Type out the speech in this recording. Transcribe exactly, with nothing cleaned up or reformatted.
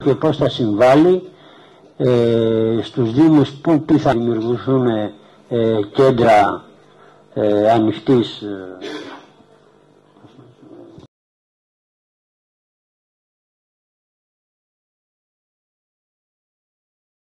και πώς θα συμβάλλει ε, στους Δήμους που θα δημιουργηθούν ε, κέντρα ε, ανοιχτής ε,